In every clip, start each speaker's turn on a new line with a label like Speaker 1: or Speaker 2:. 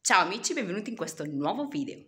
Speaker 1: Ciao amici, benvenuti in questo nuovo video.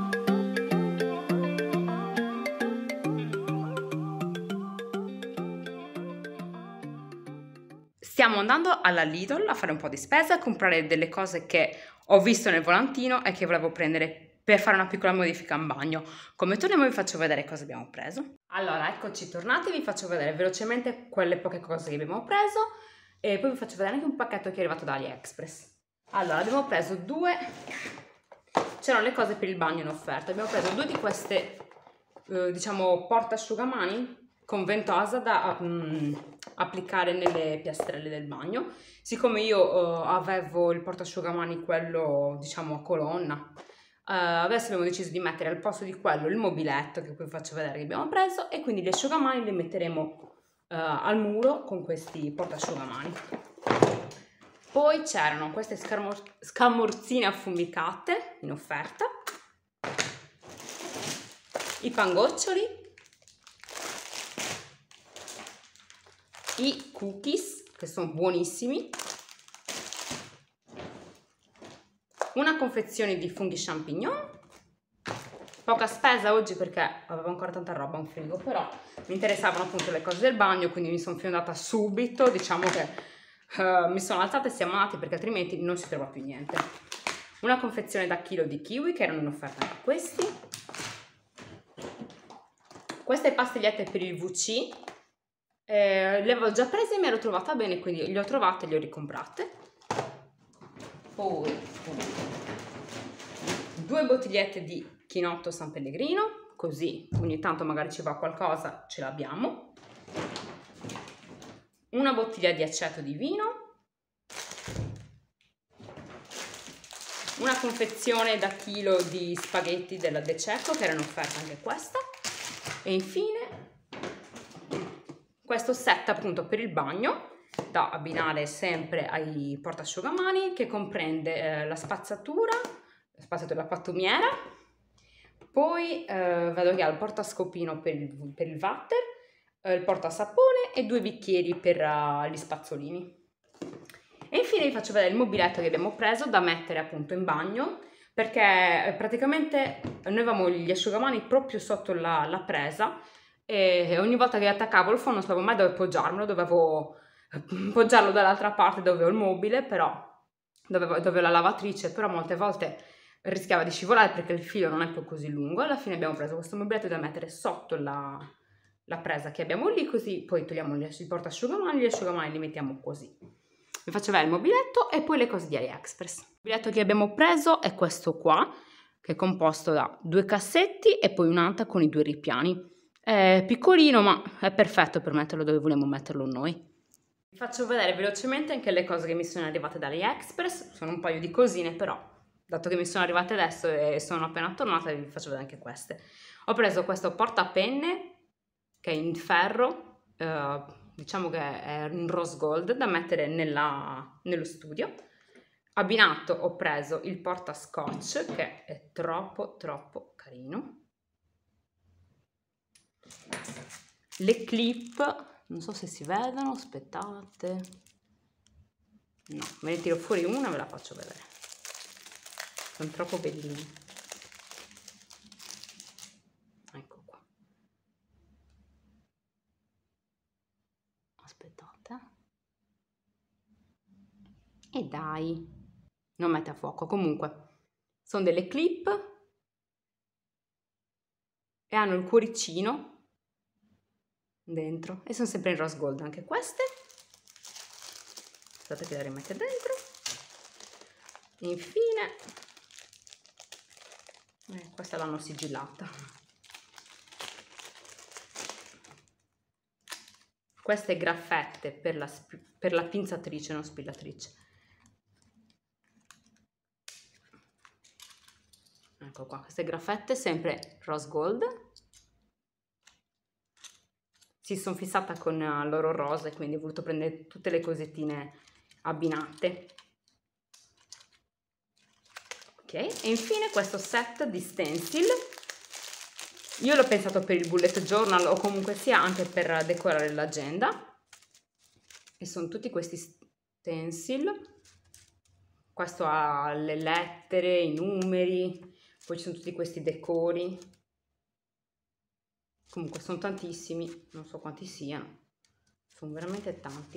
Speaker 1: Stiamo andando alla Lidl a fare un po' di spesa, a comprare delle cose che ho visto nel volantino e che volevo prendere per fare una piccola modifica in bagno. Come torniamo vi faccio vedere cosa abbiamo preso. Allora, eccoci tornati, vi faccio vedere velocemente quelle poche cose che abbiamo preso e poi vi faccio vedere anche un pacchetto che è arrivato da AliExpress. Allora, abbiamo preso c'erano le cose per il bagno in offerta, abbiamo preso due di queste, diciamo, portasciugamani con ventosa da applicare nelle piastrelle del bagno. Siccome io avevo il portasciugamani quello, diciamo, a colonna, adesso abbiamo deciso di mettere al posto di quello il mobiletto che poi vi faccio vedere che abbiamo preso, e quindi gli asciugamani li metteremo al muro con questi portasciugamani. Poi c'erano queste scamorzine affumicate in offerta, i pangoccioli, i cookies che sono buonissimi, una confezione di funghi champignon. Poca spesa oggi perché avevo ancora tanta roba in frigo, però mi interessavano appunto le cose del bagno, quindi mi sono fiondata subito. Diciamo che mi sono alzata e siamo andati perché altrimenti non si trova più niente. Una confezione da chilo di kiwi che erano in offerta anche questi. Queste pastigliette per il VC le avevo già prese e mi ero trovata bene, quindi le ho trovate e le ho ricomprate. Poi due bottigliette di chinotto San Pellegrino, così ogni tanto magari ci va qualcosa, ce l'abbiamo. Una bottiglia di aceto di vino, una confezione da chilo di spaghetti della De Cecco che era in offerta anche questa, e infine questo set appunto per il bagno da abbinare sempre ai portasciugamani, che comprende la spazzatura, la pattumiera, poi vedo che ha il portascopino per il water, il portasapone e due bicchieri per gli spazzolini. E infine vi faccio vedere il mobiletto che abbiamo preso da mettere appunto in bagno, perché praticamente noi avevamo gli asciugamani proprio sotto la presa e ogni volta che attaccavo il phon non sapevo mai dove poggiarmelo, dovevo poggiarlo dall'altra parte dove ho il mobile, però dove ho la lavatrice, però molte volte rischiava di scivolare perché il filo non è più così lungo. Alla fine abbiamo preso questo mobiletto da mettere sotto la presa che abbiamo lì, così poi togliamo il portasciugamani, gli asciugamani li mettiamo così. Vi faccio vedere il mobiletto e poi le cose di AliExpress. Il mobiletto che abbiamo preso è questo qua, che è composto da due cassetti e poi un'anta con i due ripiani. È piccolino ma è perfetto per metterlo dove vogliamo metterlo noi. Vi faccio vedere velocemente anche le cose che mi sono arrivate da AliExpress. Sono un paio di cosine, però dato che mi sono arrivate adesso e sono appena tornata vi faccio vedere anche queste. Ho preso questo portapenne che è in ferro, diciamo che è un rose gold, da mettere nello studio. Abbinato ho preso il portascotch che è troppo carino. Le clip, non so se si vedono, aspettate, no, me ne tiro fuori una e ve la faccio vedere, sono troppo bellini. Ecco qua, aspettate, e dai, non mette a fuoco. Comunque sono delle clip e hanno il cuoricino dentro e sono sempre in rose gold anche queste. Aspettate che la rimette dentro. Infine questa l'hanno sigillata. Queste graffette per la pinzatrice, non spillatrice. Ecco qua, queste graffette sempre rose gold. Si sono fissata con l'oro rosa e quindi ho voluto prendere tutte le cosettine abbinate. Ok, e infine questo set di stencil. Io l'ho pensato per il bullet journal o comunque sia anche per decorare l'agenda. E sono tutti questi stencil questo ha le lettere, i numeri, poi ci sono tutti questi decori. Comunque sono tantissimi, non so quanti siano, sono veramente tanti.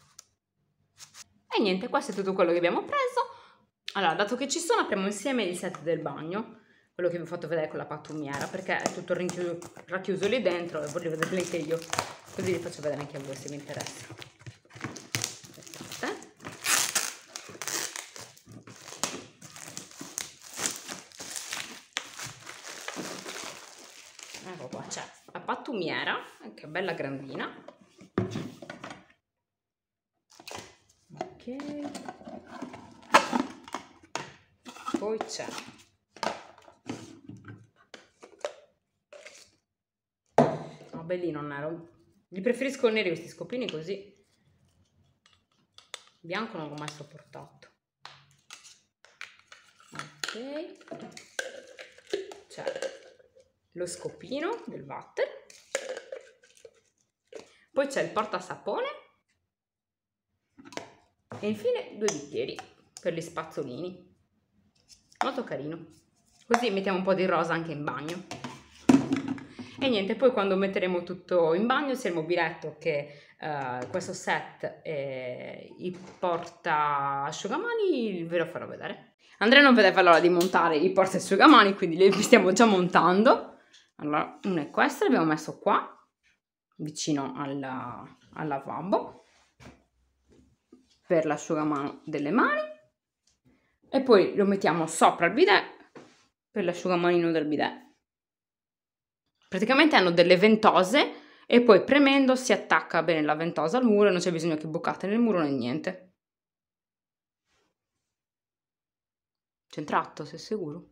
Speaker 1: E niente, questo è tutto quello che abbiamo preso. Allora, dato che ci sono, apriamo insieme il set del bagno, quello che vi ho fatto vedere con la pattumiera, perché è tutto racchiuso lì dentro e voglio vederli anche io, così vi faccio vedere anche a voi se vi interessa. Aspettate. Ecco qua, c'è la pattumiera, che è bella grandina. Ok. Poi c'è bellino nero, li preferisco neri questi scopini, così bianco non l'ho mai sopportato. Ok, c'è lo scopino del water, poi c'è il portasapone e infine 2 bicchieri per gli spazzolini. Molto carino, così mettiamo un po' di rosa anche in bagno. E niente, poi quando metteremo tutto in bagno, sia il mobiletto che questo set e il porta asciugamani, ve lo farò vedere. Andrea non vedeva l'ora di montare i porta asciugamani, quindi li stiamo già montando. Allora, uno è questo, l'abbiamo messo qua vicino al lavabo per l'asciugamano delle mani, e poi lo mettiamo sopra il bidet per l'asciugamanino del bidet. Praticamente hanno delle ventose e poi premendo si attacca bene la ventosa al muro e non c'è bisogno che bucate nel muro né niente. Centrato, sei sicuro?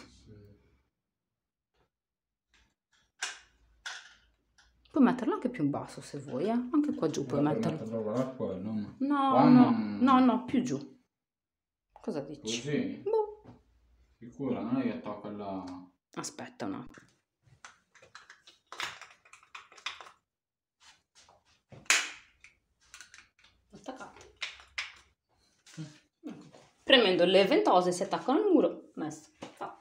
Speaker 1: Puoi metterlo anche più in basso se vuoi, anche qua giù puoi metterlo. No, più giù. Cosa dici?
Speaker 2: Così?
Speaker 1: Boh.
Speaker 2: Sicura, non è che tocca la...
Speaker 1: Aspetta un attimo. Attaccato. Premendo le ventose si attaccano al muro, messo. Fatto.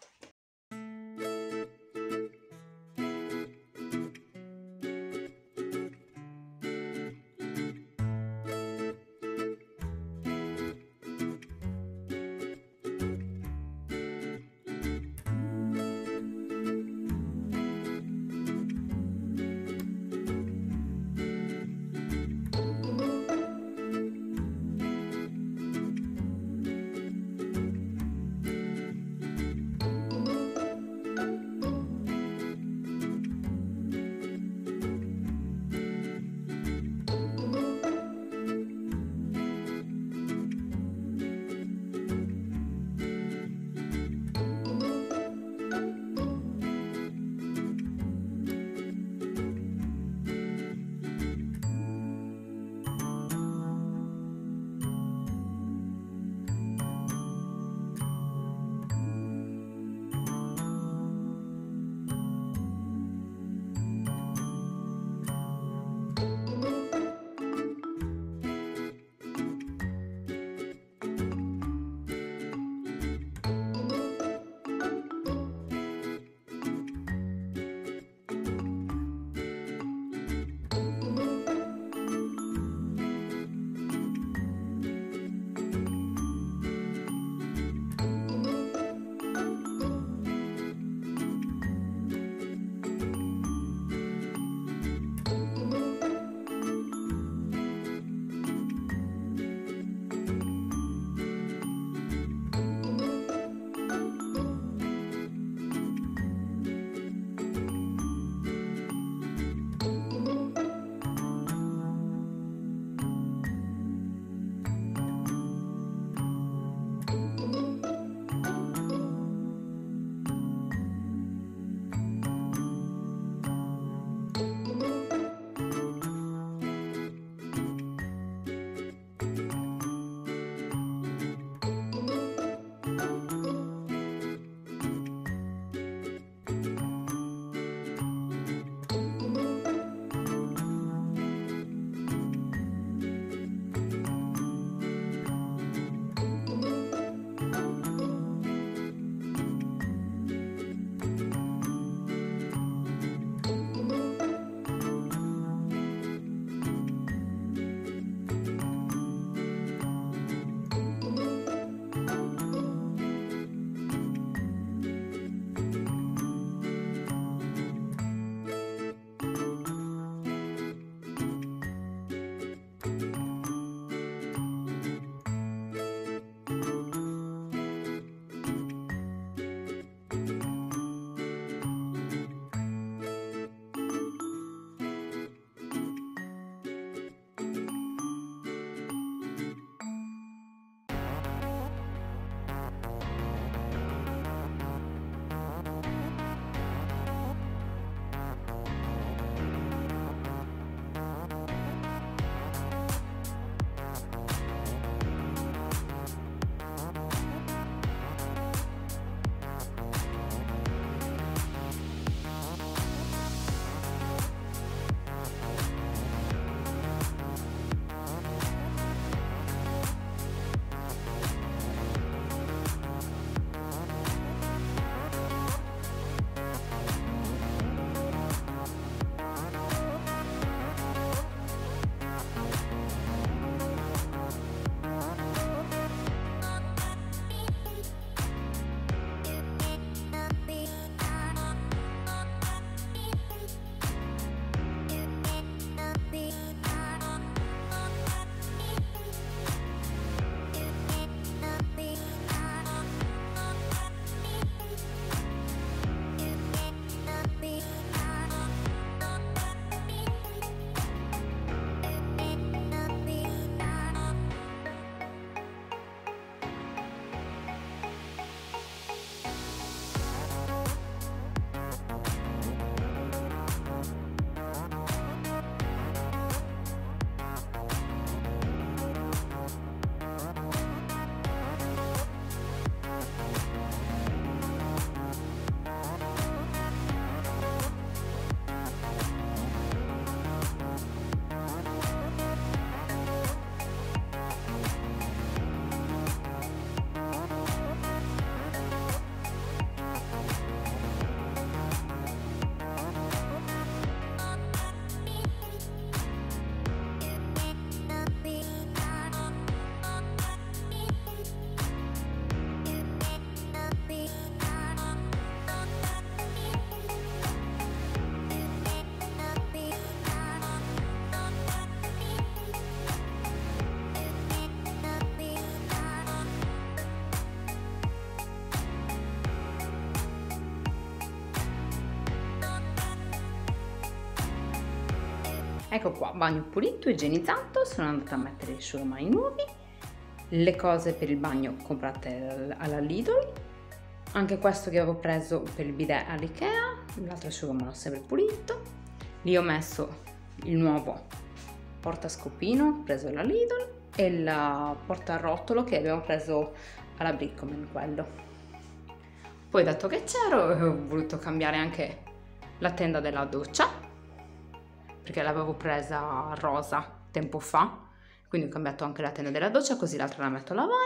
Speaker 1: Ecco qua, bagno pulito, igienizzato, sono andata a mettere gli asciugamani nuovi, le cose per il bagno comprate alla Lidl, anche questo che avevo preso per il bidet all'Ikea, l'altro asciugamano sempre pulito, lì ho messo il nuovo portascopino preso alla Lidl e il portarotolo che abbiamo preso alla Bricoman, quello. Poi dato che c'ero ho voluto cambiare anche la tenda della doccia, perché l'avevo presa rosa tempo fa, quindi ho cambiato anche la tenda della doccia, così l'altra la metto a lavare.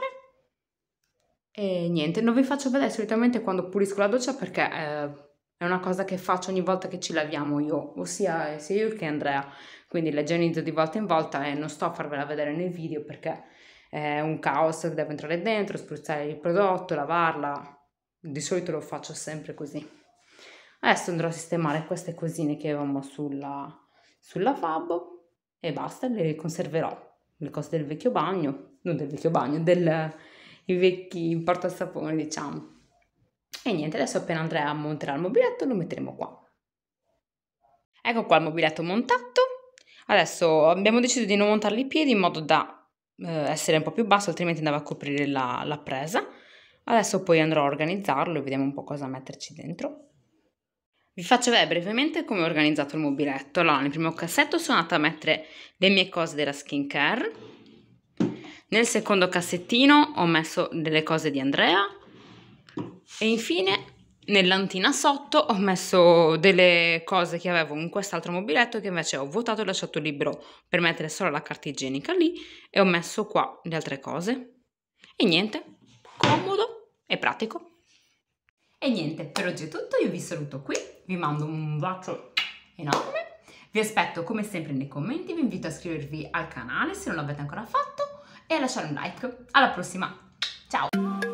Speaker 1: E niente, non vi faccio vedere solitamente quando pulisco la doccia perché è una cosa che faccio ogni volta che ci laviamo io, ossia sia io che Andrea, quindi la igienizzo di volta in volta e non sto a farvela vedere nel video perché è un caos, devo entrare dentro, spruzzare il prodotto, lavarla, di solito lo faccio sempre così. Adesso andrò a sistemare queste cosine che avevamo sul lavabo e basta, le conserverò, le cose del vecchio bagno, non del vecchio bagno, i vecchi portasapone diciamo. E niente, adesso appena Andrea monterà il mobiletto lo metteremo qua. Ecco qua il mobiletto montato. Adesso abbiamo deciso di non montarli i piedi in modo da essere un po' più basso, altrimenti andava a coprire la presa. Adesso poi andrò a organizzarlo e vediamo un po' cosa metterci dentro. Vi faccio vedere brevemente come ho organizzato il mobiletto. Allora, nel primo cassetto sono andata a mettere le mie cose della skincare. Nel secondo cassettino ho messo delle cose di Andrea. E infine nell'antina sotto ho messo delle cose che avevo in quest'altro mobiletto che invece ho vuotato e lasciato libero per mettere solo la carta igienica lì e ho messo qua le altre cose. E niente, comodo e pratico. E niente, per oggi è tutto, io vi saluto qui, vi mando un bacio enorme, vi aspetto come sempre nei commenti, vi invito a iscrivervi al canale se non l'avete ancora fatto e a lasciare un like. Alla prossima, ciao!